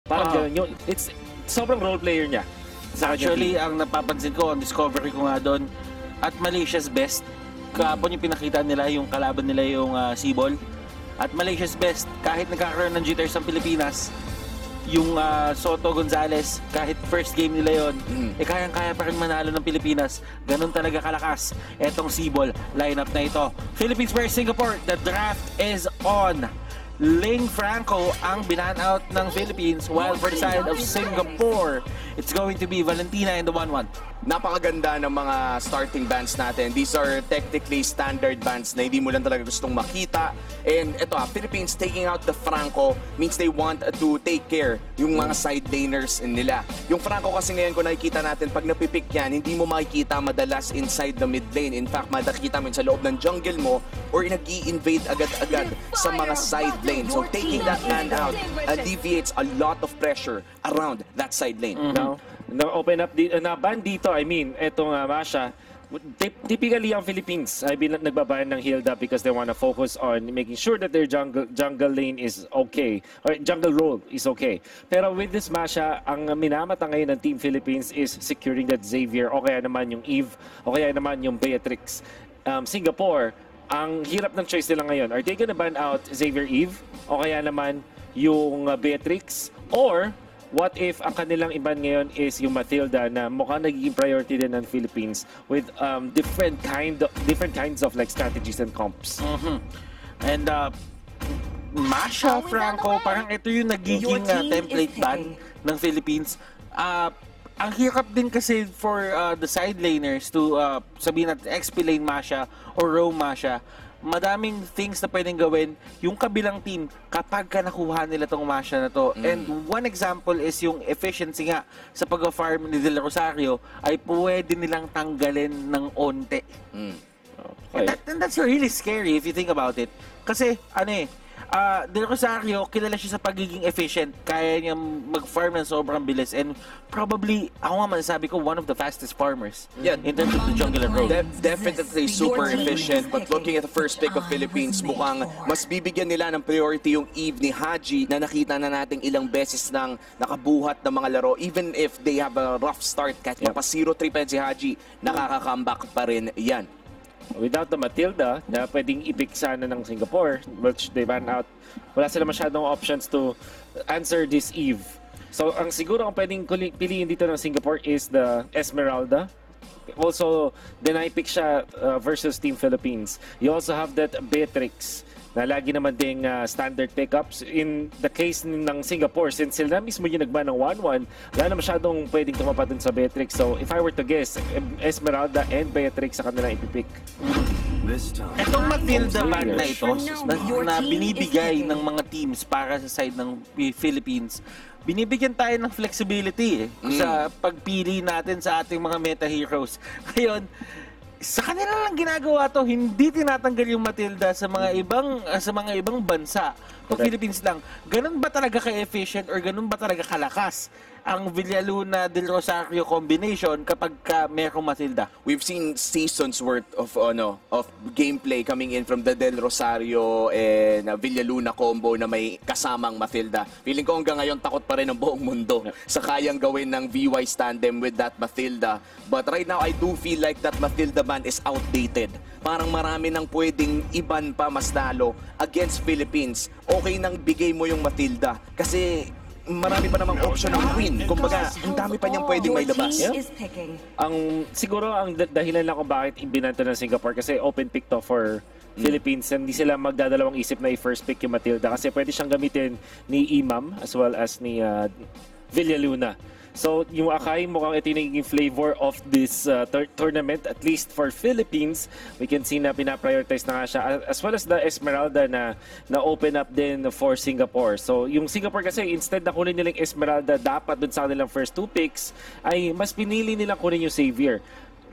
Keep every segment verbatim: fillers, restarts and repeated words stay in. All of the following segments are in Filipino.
Parang Ah. ganun. Yung, it's sobrang role player niya. Sa kanyang Actually, team. ang napapansin ko, ang discovery ko nga doon, at Malaysia's best, kahapon yung pinakita nila, yung kalaban nila yung uh, Sibol. At Malaysia's best, kahit nagkakaroon ng jitters ang Pilipinas, yung uh, Soto Gonzales, kahit first game nila yon, Mm. eh kayang-kaya pa rin manalo ng Pilipinas. Ganun talaga kalakas etong Sibol lineup na ito. Philippines versus Singapore, the draft is on. Ling Franco ang binan out ng Philippines, while for the side of Singapore, it's going to be Valentina in the one one. Napakaganda ng mga starting bands natin. These are technically standard bands na hindi mo lang talaga gustong makita. And ito ah, Philippines taking out the Franco means they want to take care yung mga side laners nila. Yung Franco kasi ngayon kung nakikita natin, pag napipick yan, hindi mo makikita madalas inside the mid lane. In fact, makikita mo yun sa loob ng jungle mo or nag-i-invade agad-agad sa mga side lane. So taking that man out alleviates a lot of pressure around that side lane. Now, na-open up, di, na-ban dito, I mean, etong uh, Masha, tip- typically ang Philippines ay bin- nagbabayan ng Hilda because they want to focus on making sure that their jungle jungle lane is okay, or jungle role is okay. Pero with this Masha, ang minamata ngayon ng Team Philippines is securing that Xavier, o kaya naman yung Eve, o kaya naman yung Beatrix. Um, Singapore, ang hirap ng choice nila ngayon. Are they gonna ban out Xavier Eve, o kaya naman yung uh, Beatrix, or what if ang kanilang iban ngayon is yung Matilda na mukhang nagiging priority din ng Philippines with um, different kind of, different kinds of like strategies and comps. Mhm. And uh, Masha Franco, parang ito yung nagiging uh, template ban ng Philippines. Uh, ang hirap din kasi for uh, the side laners to uh, sabihin natin X P lane Masha or roam Masha. Madaming things na pwedeng gawin yung kabilang team kapag ka nakuha nila tong Masha na to. Mm. And one example is yung efficiency nga sa pag-farm ni Del Rosario ay pwede nilang tanggalin ng onte. Mm. And, that, and that's really scary if you think about it. Kasi, ano eh, uh, Del Rosario, kilala siya sa pagiging efficient. Kaya niya mag-farm ng sobrang bilis. And probably, ako nga masasabi ko, one of the fastest farmers Yeah. in terms of the jungle approach. De- definitely super efficient, but looking at the first pick of Philippines, mukhang mas bibigyan nila ng priority yung Eve ni Haji na nakita na nating ilang beses nang nakabuhat ng mga laro. Even if they have a rough start, kahit Yep. mapa zero three pa yan si Haji, nakaka-comeback pa rin yan. Without the Matilda na pwedeng i-pick sana ng Singapore, which they ban out, wala sila masyadong options to answer this Eve. So, ang siguro ang pwedeng kuli- piliin dito ng Singapore is the Esmeralda. Also, then I pick siya uh, versus Team Philippines. You also have that Beatrix na lagi naman ding uh, standard pickups. In the case ng Singapore, since sila mismo yung nagban ng one one, wala na masyadong pwedeng tumapat dun sa Beatrix. So, if I were to guess, Esmeralda and Beatrix sa kanilang ipipick. Etong Matilda ban na ito, na, na binibigay ng mga teams para sa side ng Philippines, binibigyan tayo ng flexibility eh, sa pagpili natin sa ating mga meta heroes. Ngayon, sa kanila lang ginagawa to, hindi tinatanggal yung Matilda sa mga ibang uh, sa mga ibang bansa. Pag Correct. Philippines lang, ganun ba talaga ka-efficient or ganun ba talaga kalakas ang Villaluna Del Rosario combination kapag ka merong Matilda? We've seen seasons worth of ano of gameplay coming in from the Del Rosario and uh, Villaluna combo na may kasamang Matilda. Feeling ko hanggang ngayon takot pa rin ang buong mundo sa kayang gawin ng V Y tandem with that Matilda. But right now, I do feel like that Matilda ban is outdated. Parang marami nang pwedeng iban pa mas lalo against Philippines. Okay nang bigay mo yung Matilda kasi marami pa namang option ng win. Kumbaga, ang dami pa niyang pwedeng may labas. Yeah. Ang siguro ang dah- dahilan lang kung bakit ibinanto ng Singapore kasi open pick to for Philippines, and hindi sila magdadalawang isip na i-first pick yung Matilda kasi pwede siyang gamitin ni Imam as well as ni uh, Villaluna. So, yung Akai, mukhang ito yung naging flavor of this uh, tur- tournament, at least for Philippines. We can see na pinaprioritize na nga siya, as well as the Esmeralda na na-open up din for Singapore. So, yung Singapore kasi, instead na kunin nilang Esmeralda, dapat dun sa kanilang first two picks, ay mas pinili nilang kunin yung Xavier.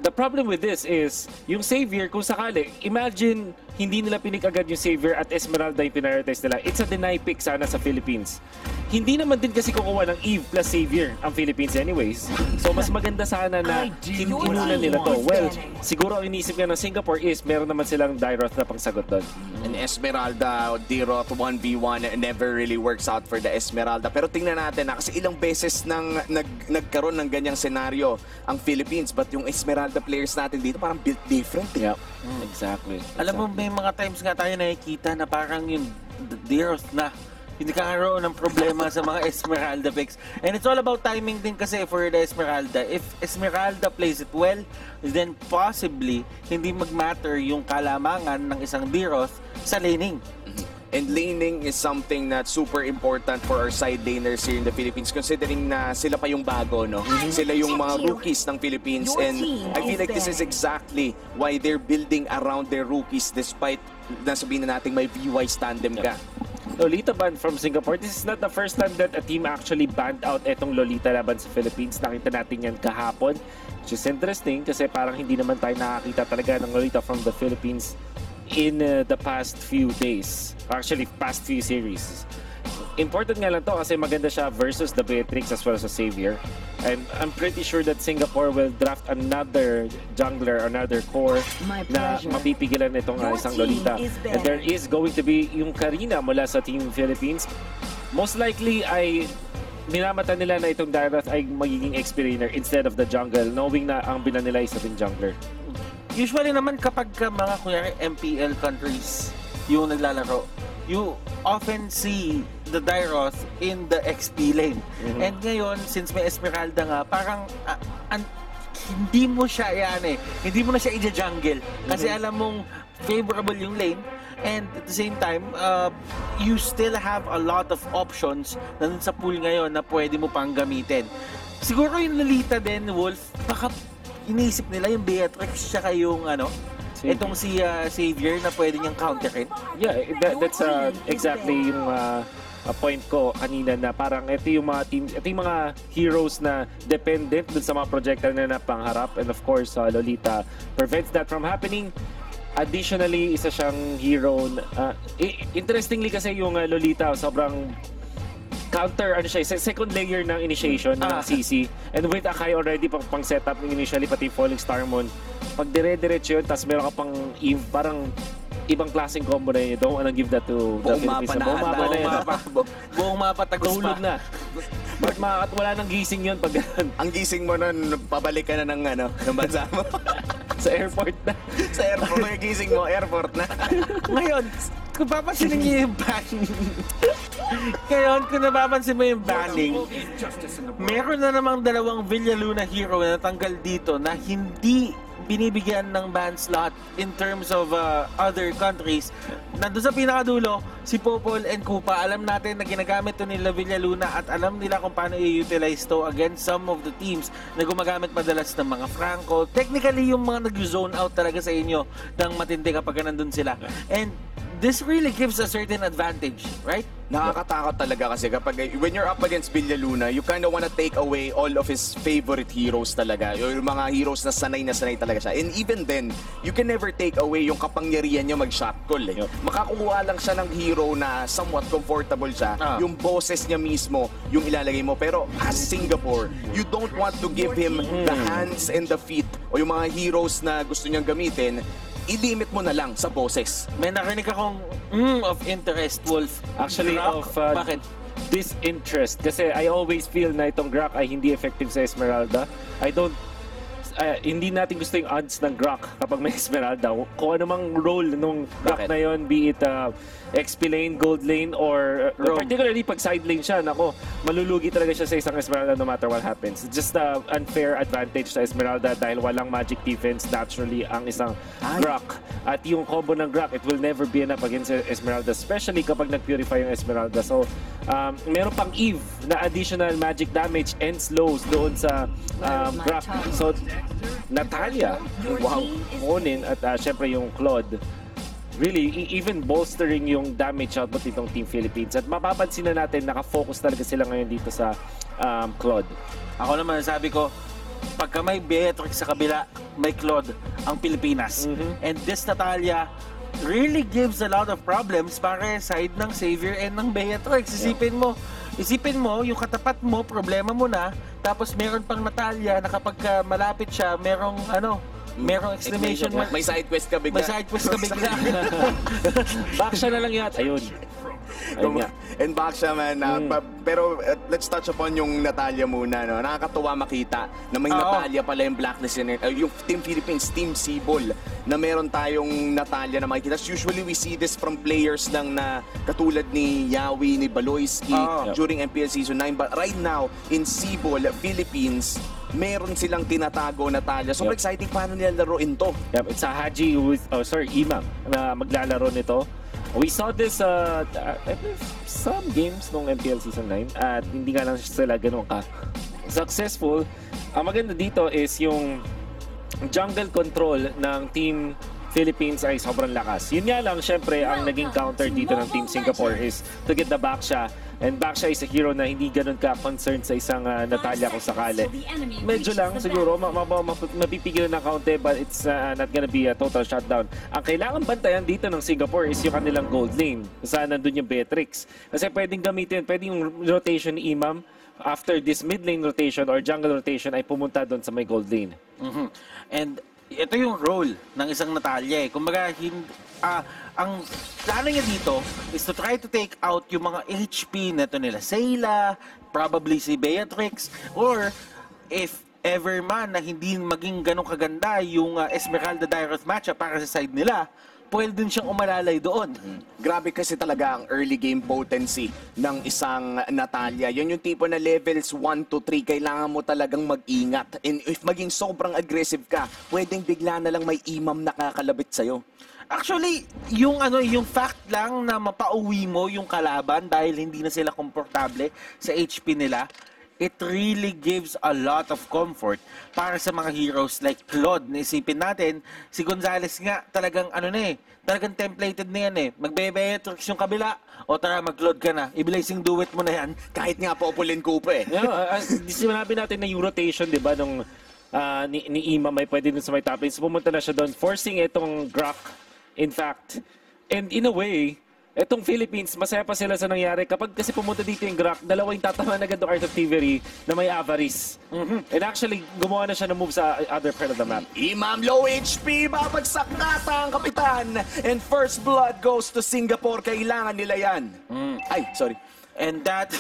the problem with this is, yung Savior, kung sakali, imagine hindi nila pinik agad yung Savior at Esmeralda yung prioritize nila. It's a deny pick sana sa Philippines. Hindi naman din kasi kukuha ng Eve plus Savior ang Philippines anyways. So mas maganda sana na hin- inuna nila to. Well, siguro ang inisip nga ng Singapore is meron naman silang Dyroth na pangsagot doon. And Esmeralda, D-Roth one v one never really works out for the Esmeralda. Pero tingnan natin na kasi ilang beses nang nag, nagkaroon ng ganyang senaryo ang Philippines, but yung Esmeralda players natin dito parang built different. Eh. Yep. Exactly. Alam mo, may mga times nga tayo nakikita na parang yung Dearth na hindi kakaroon ng problema sa mga Esmeralda picks. And it's all about timing din kasi for the Esmeralda. If Esmeralda plays it well, then possibly hindi mag-matter yung kalamangan ng isang Dearth sa laning. And laning is something that's super important for our side laners here in the Philippines, considering na sila pa yung bago, no? Sila yung mga rookies ng Philippines, and I feel like this is exactly why they're building around their rookies despite nasabihin na natin may V Y tandem ka. Lolita ban from Singapore. This is not the first time that a team actually banned out etong Lolita laban sa Philippines. Nakita natin yan kahapon. Which is interesting kasi parang hindi naman tayo nakakita talaga ng Lolita from the Philippines in uh, the past few days. Actually, past few series. Important nga lang to kasi maganda siya versus the Beatrix as well as the Savior. And I'm pretty sure that Singapore will draft another jungler, another core My na pleasure. mapipigilan itong uh, Your isang team Lolita. is And there better. is going to be yung Karina mula sa Team Philippines. Most likely ay minamata nila na itong Dyroth ay magiging experienced instead of the jungle, knowing na ang binan nila is ating jungler. Usually naman kapag ka mga kunyari M P L countries yung naglalaro, you often see the Dyroth in the X P lane. Mhm. And ngayon, since may Esmeralda nga, parang ah, an- hindi mo siya yan eh. Hindi mo na siya i-jungle. Kasi alam mong favorable yung lane. And at the same time, uh, you still have a lot of options na dun sa pool ngayon na pwede mo pang gamitin. Siguro yung Lolita din, Wolf, baka iniisip nila yung Beatrix siya yung ano, Savior. itong si uh, Savior na pwede niyang counterin. Yeah, that, that's uh, exactly yung uh, uh, point ko kanina na parang ito yung mga teams, ito yung mga heroes na dependent dun sa mga projectile na napangharap, and of course uh, Lolita prevents that from happening. Additionally, isa siyang hero na, uh, i- interestingly kasi yung uh, Lolita sobrang counter, ano siya, second layer ng initiation ng Ah. C C. And with Akai already pang, pang setup ng initially, pati Falling Star Moon, pag dire-diretso yun, tapos meron ka pang Eve, parang ibang klaseng combo na yun. You don't wanna give that to the Buong mapa Philippines. na Buong mapa ata. na yun. Buong mapa. Buong mapa tagos pa. Nahulog na. But ma at wala nang gising yun pag ganun. Ang gising mo nun, pabalik ka na ng, ano, ng bansa mo. Sa airport na. Sa airport, yung gising mo, airport na. Ngayon, kung papansinin niyo yung banning, ngayon, kung napapansin mo yung banning, meron na namang dalawang Villaluna hero na natanggal dito na hindi binibigyan ng ban slot in terms of uh, other countries. Nandun sa pinakadulo, si Popol and Kupa, alam natin na ginagamit to nila Villaluna at alam nila kung paano i-utilize to against some of the teams na gumagamit madalas ng mga Franco. Technically, yung mga nag-zone out talaga sa inyo ng matindi kapag nandun sila. And this really gives a certain advantage, right? Nakakatakot talaga kasi kapag when you're up against Villaluna, you kind of wanna take away all of his favorite heroes talaga. Yung mga heroes na sanay na sanay talaga siya. And even then, you can never take away yung kapangyarihan niya mag-shot call eh. Yup. Makakuha lang siya ng hero na somewhat comfortable siya. Ah. Yung bosses niya mismo, yung ilalagay mo. Pero as Singapore, you don't want to give him the hands and the feet o yung mga heroes na gusto niyang gamitin, i-limit mo na lang sa bosses. May narinig akong mm, of interest, Wolf. Actually, Rock? of uh, Bakit? disinterest. Kasi I always feel na itong Grok ay hindi effective sa Esmeralda. I don't uh, hindi natin gusto yung odds ng Grok kapag may Esmeralda. Kung ano mang role nung Grok Bakit? na yon, be it uh, X P lane, gold lane, or uh, Roam. particularly pag side lane siya, nako, malulugi talaga siya sa isang Esmeralda no matter what happens. It's just a unfair advantage sa Esmeralda dahil walang magic defense naturally ang isang Ay. Grok. At yung combo ng Grok, it will never be enough against Esmeralda, especially kapag nag-purify yung Esmeralda. So, um, meron pang Eve na additional magic damage and slows doon sa um, Grok. So, Natalia, wow, Monin, at uh, syempre yung Claude, really, e- even bolstering yung damage output nitong Team Philippines. At mapapansin na natin, nakafocus talaga sila ngayon dito sa um, Claude. Ako naman, sabi ko, pagka may Beatrix sa kabila, may Claude ang Pilipinas. And this Natalia really gives a lot of problems para sa side ng Xavier and ng Beatrix. Isipin mo, isipin mo, yung katapat mo, problema mo na, tapos meron pang Natalia na kapag uh, malapit siya, merong ano, merong exclamation mark. May side quest ka bigla. May side quest ka bigla. Back siya na lang yata. Ayun. Ayun nga. And back siya man. uh, pa- pero uh, let's touch upon yung Natalia muna. No? Nakakatuwa makita na may Oo. Natalia pala yung blacklist yun. Uh, yung Team Philippines, Team Sibol, na meron tayong Natalia na makikita. Usually we see this from players lang na katulad ni Yawi, ni Baloyski Oo. during M P L Season nine. But right now, in Sibol, Philippines, meron silang tinatago Natalia. So Yep. exciting paano nila laruin to. Yep, it's a Haji with, oh sorry, Imam na maglalaro nito. We saw this uh, uh, I believe some games nung M P L Season nine at hindi nga lang sila ganun ka successful. Ang maganda dito is yung jungle control ng Team Philippines ay sobrang lakas. Yun nga lang, syempre, ang naging counter dito ng Team Singapore is to get the Baksha. And Baksha is a hero na hindi ganun ka-concerned sa isang uh, Natalia kung sakali. Medyo lang siguro, ma ma ma mapipigilan ng kaunti, but it's uh, not gonna be a total shutdown. Ang kailangan bantayan dito ng Singapore is yung kanilang gold lane. Saan nandun yung Beatrix. Kasi pwedeng gamitin, pwedeng yung rotation ni Imam after this mid lane rotation or jungle rotation ay pumunta doon sa may gold lane. Mhm. And ito yung role ng isang Natalia eh. Kumbaga, hindi, ah, ang plano niya dito is to try to take out yung mga H P neto nila Sayla, probably si Beatrix, or if ever man na hindi maging ganong kaganda yung uh, Esmeralda Dairoth matchup para sa side nila, pwede din siyang umalalay doon. Grabe kasi talaga ang early game potency ng isang Natalia. Yun yung tipo na levels one to three, kailangan mo talagang mag-ingat. And if maging sobrang aggressive ka, pwedeng bigla na lang may imam nakakalabit sa'yo. Actually, yung ano, yung fact lang na mapauwi mo yung kalaban dahil hindi na sila komportable sa H P nila, it really gives a lot of comfort para sa mga heroes like Claude. Naisipin natin, si Gonzales nga talagang ano na eh, talagang templated na yan eh. Magbe-Beatrix yung kabila, o tara mag-Claude ka na, i-blazing duet mo na yan. Kahit nga populin ko pa eh. Yeah, uh, as sinabi natin na yung rotation, di ba, nung uh, ni, ni Imam ay pwede dun sa may top lane. So pumunta na siya doon, forcing itong Grok, in fact. And in a way, etong Philippines, masaya pa sila sa nangyari. Kapag kasi pumunta dito yung Grok, dalawa yung tatamaan agad ng Art of Thievery na may Avarice. And actually, gumawa na siya ng move sa other part of the map. Imam low H P, babagsak kata ang kapitan. And first blood goes to Singapore. Kailangan nila yan. Ay, sorry. And that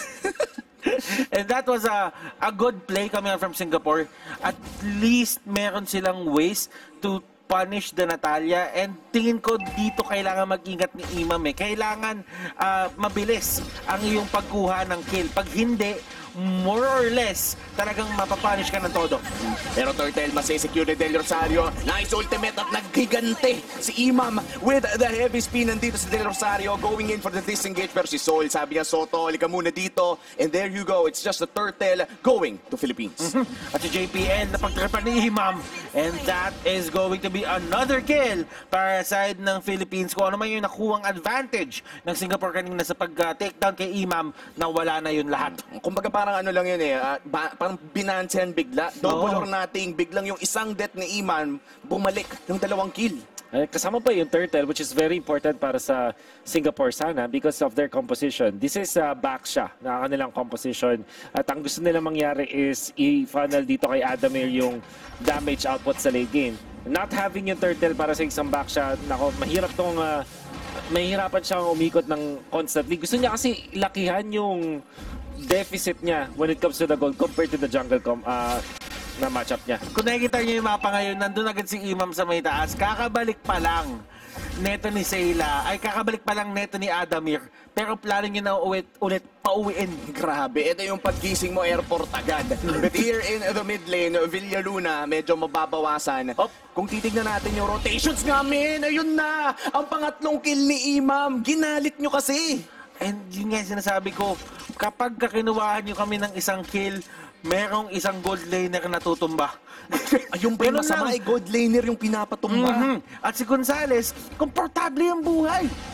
and that was a a good play coming out from Singapore. At least meron silang ways to punish the Natalia, and tingin ko dito kailangan mag-ingat ni Imam eh. Kailangan ah, mabilis ang iyong pagkuha ng kill. Pag hindi, more or less, talagang mapapunish ka ng todo. Pero Turtle, masisecure ni Del Rosario. Nice ultimate at naghigante si Imam with the heavy spin. Nandito si Del Rosario going in for the disengage. Pero si Sol, sabi niya, Soto, halika muna dito. And there you go. It's just a Turtle going to Philippines. At si J P L na pagtripan ni Imam. And that is going to be another kill para sa side ng Philippines. Kung ano man yung nakuhang advantage ng Singapore kanina sa pag-takedown kay Imam, na wala na yun lahat. Kumbaga parang ano lang yun eh, ah, ba- parang binansehan bigla. Double Oo. or nothing, biglang yung isang death ni Iman, bumalik ng dalawang kill. Eh, kasama pa yung Turtle, which is very important para sa Singapore sana because of their composition. This is uh, Baksha na kanilang composition. At ang gusto nila mangyari is i-funnel dito kay Adamir yung damage output sa late game. Not having yung Turtle para sa isang Baksha, nako, mahirap tong uh, mahirapan siyang umikot ng constantly. Gusto niya kasi lakihan yung deficit niya when it comes to the gold compared to the jungle com uh, na matchup niya. Kung nakikita niyo yung mapa ngayon, nandun agad si Imam sa may taas. Kakabalik pa lang neto ni Sayla, ay kakabalik pa lang neto ni Adamir. Pero plano niya na ulit, ulit pauwiin. Grabe, ito yung paggising mo airport agad. But here in the mid lane, Villaluna, medyo mababawasan. Hop. Kung titignan natin yung rotations namin, ayun na! Ang pangatlong kill ni Imam, ginalit nyo kasi! And yun nga yung sinasabi ko, kapag kinuhaan nyo kami ng isang kill, merong isang gold laner na tutumba. Ayun pa yung Ganun masama, lang. eh, gold laner yung pinapatumba. Mhm. At si Gonzales, komportable yung buhay.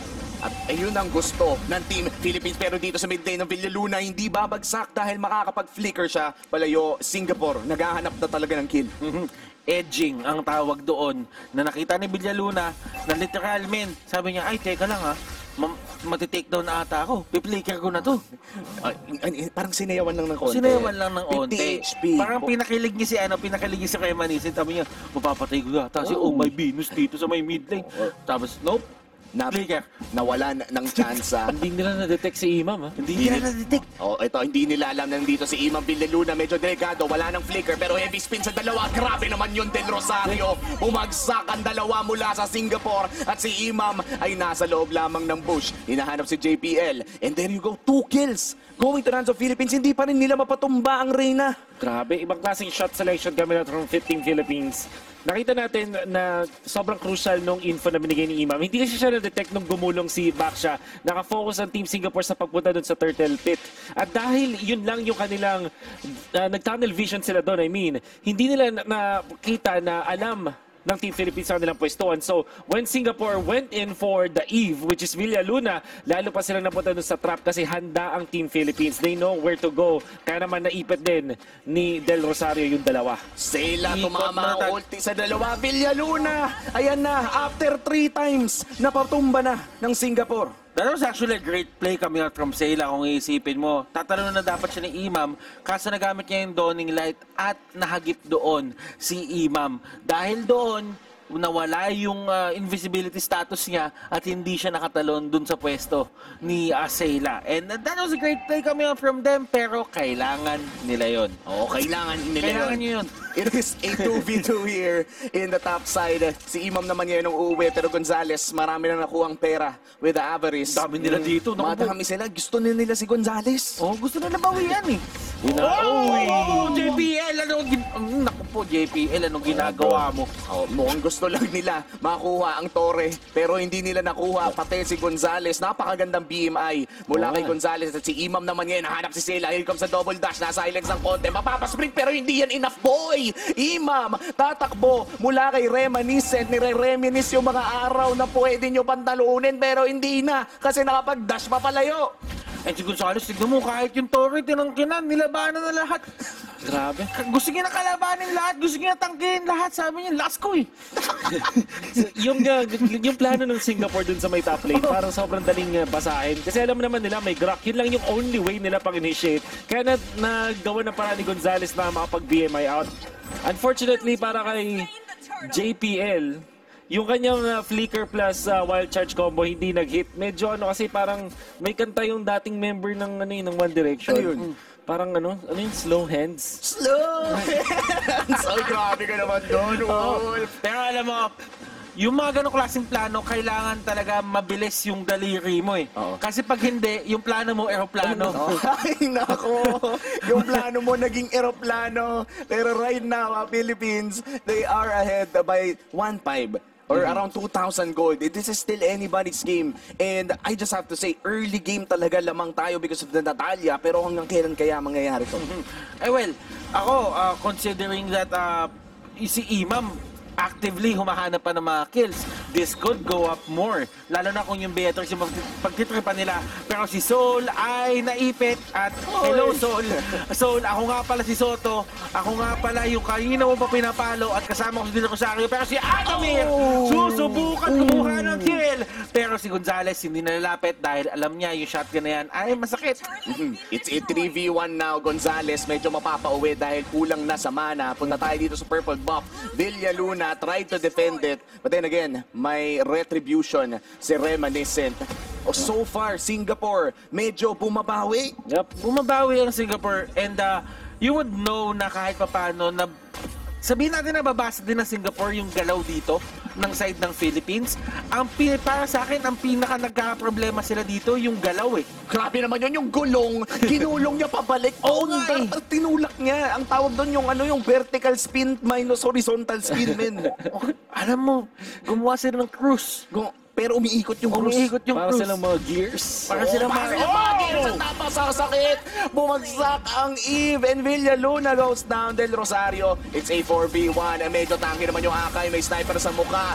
At ayun ang gusto ng Team Philippines. Pero dito sa mid lane ng Villaluna, hindi babagsak dahil makakapag-flicker siya. Palayo, Singapore, naghahanap na talaga ng kill. Mhm. Edging ang tawag doon na nakita ni Villaluna na literalmente sabi niya, ay teka lang ha, ma- matitake down na ata ako, piplicker ko na to. Ay, ay, parang sinayawan lang ng konti. Sinayawan lang ng fifty onte. H P. Parang pinakilig niya si ano, pinakilig niya si Reminiscent. Sabi niya, mapapatay ko yata si Oh My Venus dito sa may mid lane. Tapos, nope, na, flicker. nawala na, ng tsansa. Hindi nila na-detect si Imam, ha? Hindi niya na-detect. Oh, ito, hindi nila alam na nandito si Imam Villaluna. Medyo delikado, wala ng flicker, pero heavy spin sa dalawa. Grabe naman yun, Del Rosario. Bumagsak ang dalawa mula sa Singapore. At si Imam ay nasa loob lamang ng bush. Hinahanap si J P L. And there you go, two kills. Going to Rans of Philippines, hindi pa rin nila mapatumba ang Reyna. Grabe, ibang klaseng shot selection kami na from fifteen Philippines. Nakita natin na sobrang crucial nung info na binigay ni Imam. Hindi kasi siya na-detect nung gumulong si Baksha. Nakafocus ang Team Singapore sa pagpunta doon sa Turtle Pit. At dahil yun lang yung kanilang uh, nag-tunnel vision sila doon, I mean, hindi nila na- nakita na alam ng Team Philippines sa kanilang pwestuhan. So, when Singapore went in for the Eve, which is Villaluna, lalo pa silang napunta doon sa trap kasi handa ang Team Philippines. They know where to go. Kaya naman naipit din ni Del Rosario yung dalawa. Sela Ikot tumama na ang tag- ulti sa dalawa. Villaluna, ayan na, after three times, napatumba na ng Singapore. That was actually a great play coming out from Sela kung iisipin mo. Tatanong na dapat siya ni Imam, kaso nagamit niya yung Dawning Light at nahagip doon si Imam. Dahil doon, nawala yung uh, invisibility status niya at hindi siya nakatalon dun sa pwesto ni uh, Sela. And uh, that was a great play coming out from them, pero kailangan nila yon. Oo, kailangan nila Kailangan yun. nyo yun. It is a two v two here in the top side. Si Imam naman ngayon ang uuwi, pero Gonzales, marami na nakuhang pera with the Avarice. Dami nila dito. Naku po. Madami sila. Gusto na nila si Gonzales. Oh, gusto nila bawian eh. Ina- Oh, oh, J P L, ano, gin- mm, naku po, J P L, ano ginagawa mo? Oh, mukhang gusto lang nila makuha ang Torre, pero hindi nila nakuha pati si Gonzales. Napakagandang B M I mula kay Gonzales. At si Imam naman ngayon, nahanap si Sela. Here comes sa double dash. Nasa silence ng konti. Mapapaspring pero hindi yan enough, boy! Imam, tatakbo mula kay Reminiscent. Nire-reminis yung mga araw na pwede nyo pantalunin, pero hindi na kasi nakapag-dash pa palayo. Eh, si Gonzales, tignan mo, kahit yung Torre, tinangkinan, nilabanan na lahat. Grabe. Gusto niya na kalabanin lahat, gusto niya na tangkihin lahat. Sabi niya, last ko eh. yung, uh, yung plano ng Singapore dun sa may top lane, parang sobrang daling uh, basahin. Kasi alam naman nila, may Grak. Yun lang yung only way nila pang-initiate. Kaya na, nagawa na parang ni Gonzales na makapag-B M I out. Unfortunately, para kay J P L, yung kanyang uh, flicker plus uh, wild charge combo hindi nag-hit. Medyo ano kasi parang may kanta yung dating member ng ano yun, ng One Direction. Ano yun? Parang ano, ano yung slow hands? Slow! So, grabe ka naman doon, Wolf. Pero alam mo, yung mga ganong klaseng plano, kailangan talaga mabilis yung daliri mo eh. Oo. Kasi pag hindi, yung plano mo, eroplano. Ay, nako. Yung plano mo naging eroplano. Pero right now, ah, Philippines, they are ahead by one five. Or around two thousand gold. This is still anybody's game. And I just have to say, early game talaga lamang tayo because of the Natalia. Pero hanggang kailan kaya mangyayari to? Eh well, ako, uh, considering that uh, si Imam actively humahanap pa ng mga kills, this could go up more. Lalo na kung yung Beatrix yung pagtitripan nila. Pero si Soul ay naipit at hello Soul. Soul, ako nga pala si Soto. Ako nga pala yung kanina mo pa pinapalo at kasama ko si Dino Rosario. Pero si Adamir, susubukan kumuha ng kill. Pero si Gonzales hindi nalalapit dahil alam niya yung shotgun na yan ay masakit. It's a three v one now. Gonzales medyo mapapauwi dahil kulang na sa mana. Punta tayo dito sa purple buff. Villaluna tried to defend it. But then again, may retribution si Reminiscent. Oh, so far, Singapore medyo bumabawi. Yep. Bumabawi ang Singapore and uh, you would know na kahit papano na sabihin natin na babasa din ng Singapore yung galaw dito ng side ng Philippines. Ang pi- para sa akin, ang pinaka nagkakaproblema sila dito, yung galaw eh. Grabe naman yun, yung gulong, kinulong niya pabalik. Oo Ang nga eh. dar- tinulak niya. Ang tawag doon yung ano yung vertical spin minus horizontal spin, men. Alam mo, gumawa sila ng cruise. Gu- Pero umiikot yung cruise. Umiikot yung Para cruise. silang mga gears. Para Oh, silang para mga... silang mga gears at napasakit. Bumagsak ang Eve and Villaluna goes down. Del Rosario, it's a four v one. Eh, medyo tanky naman yung Akay. May sniper sa mukha.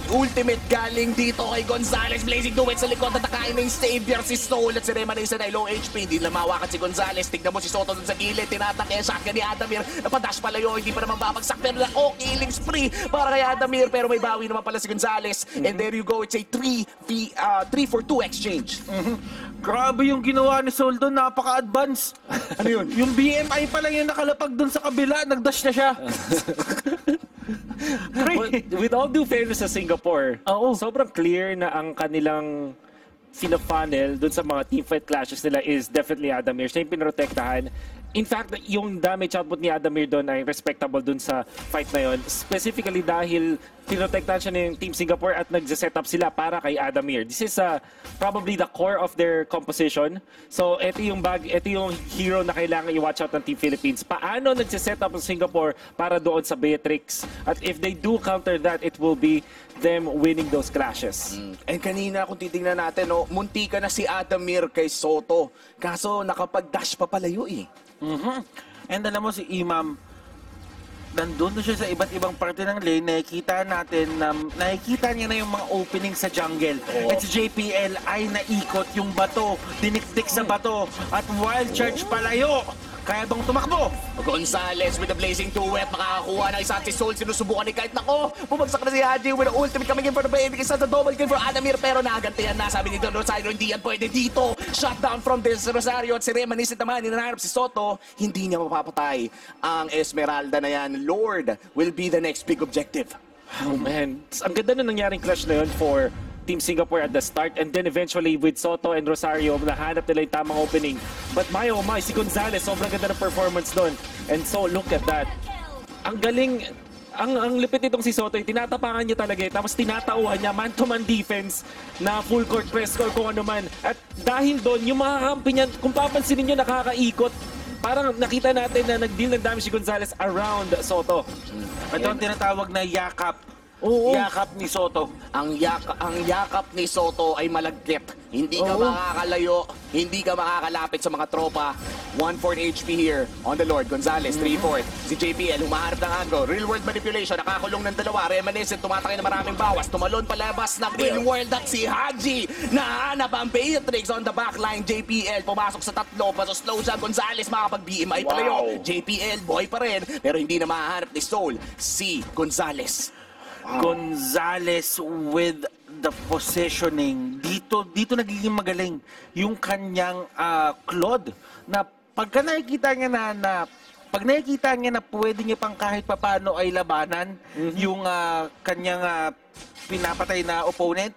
ultimate galing dito kay Gonzalez. Blazing duet sa likod, natakain na yung Savior si Soul at si Remanescent ay low H P. Hindi lang mawakan si Gonzalez. Tignan mo si Soto dun sa gilid, tinatake, shotgun ni Adamir. Napadash palayo, hindi pa naman babagsak. Pero na, oh, killing spree para kay Adamir. Pero may bawi naman pala si Gonzalez. And there you go, it's a three for two exchange. Grabe yung ginawa ni Sol doon, napaka-advance. Ano yun? Yung B M I pa lang yung nakalapag doon sa kabila, nagdash na siya. Well, with all due fairness sa Singapore, Oo. sobrang clear na ang kanilang fina-funnel dun sa mga teamfight clashes nila is definitely Adamir. Siya yung pinrotektahan. In fact, yung damage output ni Adamir doon ay respectable dun sa fight na yun. Specifically dahil pinrotektahan siya ng Team Singapore at nag-set up sila para kay Adamir. This is uh, probably the core of their composition. So, ito yung bag, ito yung hero na kailangan i-watch out ng Team Philippines. Paano nag-set up ng Singapore para doon sa Beatrix? At if they do counter that, it will be them winning those clashes. And kanina kung titingnan natin, no, munti ka na si Adamir kay Soto. Kaso nakapag-dash pa palayo eh. Mhm. And alam mo si Imam, nandun na siya sa iba't ibang parte ng lane, nakikita natin na nakikita niya na yung mga opening sa jungle. At si J P L ay naikot yung bato, diniktik sa bato, at wild charge palayo. Kaya bang tumakbo? Gonzalez with the blazing duet, makakakuha ng isa si Soul, sinusubukan ni Kite. Nako, bumagsak na si Haji with the ultimate coming in for the baby. Isa sa double kill for Adamir, pero nagantihan na. Sabi ni Don Rosario, hindi yan pwede dito. Shutdown from this Rosario at si Remanescent naman, hinahanap si Soto. Hindi niya mapapatay ang Esmeralda na yan. Lord will be the next big objective. Oh man, ang ganda na nangyaring clash na yun for Team Singapore at the start, and then eventually with Soto and Rosario, nahanap nila yung tamang opening. But my oh my, si Gonzalez, sobrang ganda ng performance doon. And so, look at that. Ang galing, ang, ang lipit nitong si Soto, eh, tinatapangan niya talaga eh, tapos tinatauhan niya, man-to-man defense, na full court press score kung ano man. At dahil doon, yung mga kampi niya, kung papansinin niyo, nakakaikot. Parang nakita natin na nag-deal ng damage si Gonzalez around Soto. Ito ang tinatawag na yakap. Oo. Yakap ni Soto. Ang, yaka, ang yakap ni Soto ay malagkit. Hindi ka Oo. makakalayo, hindi ka makakalapit sa mga tropa. one-fourth H P here on the Lord. Gonzalez, three-fourth. Si J P L, humaharap ng angle. Real world manipulation, nakakulong ng dalawa. Remanescent, tumatakay na maraming bawas. Tumalon palabas ng real world at si Haji. Nahanap ang Beatrix on the backline. J P L, pumasok sa tatlo. Paso slow siya. Gonzalez, makapag-B M I palayo. J P L, boy pa rin. Pero hindi na mahahanap ni Soul. Si Gonzalez. Gonzalez with the positioning. Dito dito nagiging magaling yung kanyang ah, Claude na pagka nakikita niya na, na pag nakikita niya na pwede niya pang kahit papano ay labanan yung ah, kanyang ah, pinapatay na opponent,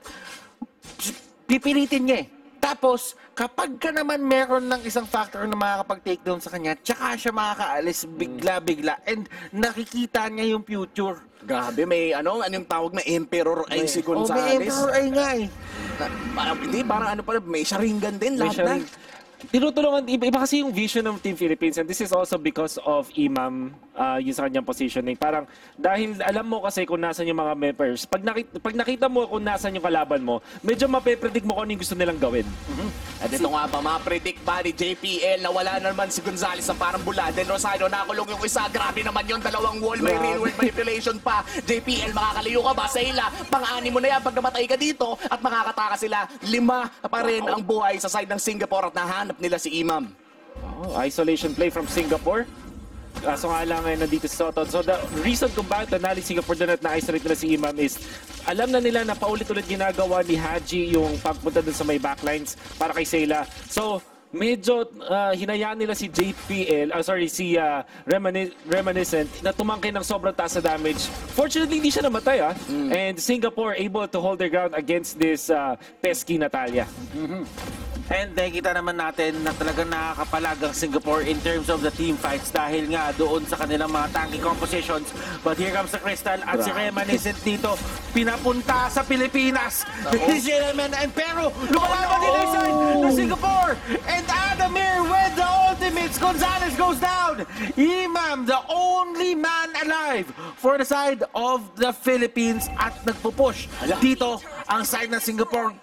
pipilitin niya eh. Tapos, kapag ka naman meron ng isang factor na makakapag-takedown sa kanya, tsaka siya makakaalis bigla-bigla and nakikita niya yung future. Grabe, may ano, anong tawag na Emperor ay si Oh, may Gonzalez. Emperor ay nga eh. Na- parang, hindi, parang ano pala, may Sharingan din, May lahat na. sharing. Tinutulungan, iba, iba kasi yung vision ng Team Philippines, and this is also because of Imam, uh, yung sa kanyang positioning. Parang dahil alam mo kasi kung nasan yung mga members, pag nakita, pag nakita mo kung nasan yung kalaban mo, medyo mape-predict mo kung ano yung gusto nilang gawin. At ito nga ba, ma-predict ba ni J P L na wala na naman si Gonzalez na parang bula. Then Rosario, nakulong yung isa. Grabe naman yung dalawang wall. May Grabe. real world manipulation pa. J P L, makakaliyo ka ba sa ila? Pang-ani mo na yan pag namatay ka dito at makakataka sila. Lima pa rin ang buhay sa side ng Singapore at nahanap nila si Imam. Oh, isolation play from Singapore. Kaso nga lang ay nandito si Soto. So the reason kung bakit nanali Singapore doon at na-isolate nila si Imam is alam na nila na paulit-ulit ginagawa ni Haji yung pagpunta doon sa may backlines para kay Sela. So medyo uh, hinayaan nila si J P L, uh, sorry, si uh, Remani- Reminiscent na tumangkin ng sobrang taas na damage. Fortunately, hindi siya namatay ah. And Singapore able to hold their ground against this uh, pesky Natalia. And nakikita naman natin na talagang nakakapalag ang Singapore in terms of the team fights dahil nga doon sa kanilang mga tanky compositions. But here comes the Crystal at si Remanescent dito pinapunta sa Pilipinas. Gentlemen, and pero lumalaban din yung side ng Singapore. And Adamir with the ultimates. Gonzalez goes down. Imam, the only man alive for the side of the Philippines at nagpupush dito ang side ng Singapore.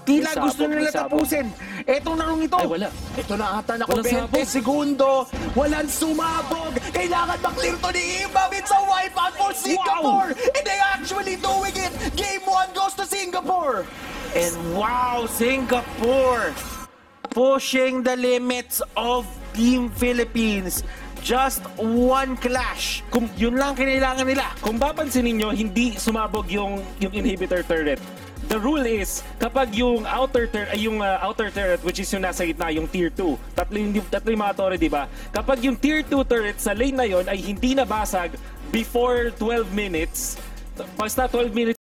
Tila May gusto sabog, nila may sabog. tapusin. Etong larong ito. Ay, wala. Ito na ata na Walang twenty sabog. segundo. Walang sumabog. Kailangan maklear to ni Imam. It's a wipeout for Singapore. And they actually doing it. Game one goes to Singapore. And wow, Singapore pushing the limits of Team Philippines. Just one clash. Kung yun lang kailangan nila. Kung papansinin nyo, hindi sumabog yung, yung inhibitor turret. The rule is, kapag yung outer turret, ay yung uh, outer turret, which is yung nasa gitna, yung tier two, tatlo yung, tatlo yung mga turret, di ba? Kapag yung tier two turret sa lane na yon ay hindi nabasag before twelve minutes, basta twelve minutes